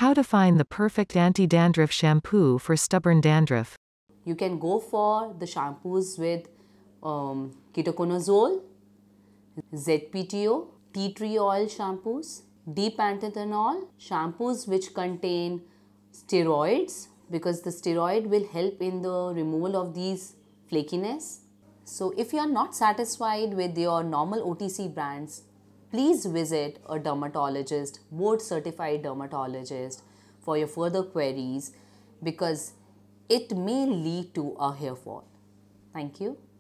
How to find the perfect anti-dandruff shampoo for stubborn dandruff. You can go for the shampoos with ketoconazole, ZPTO, tea tree oil shampoos, deep panthenol, shampoos which contain steroids, because the steroid will help in the removal of these flakiness. So if you are not satisfied with your normal OTC brands, please visit a dermatologist, board certified dermatologist for your further queries, because it may lead to a hair fall. Thank you.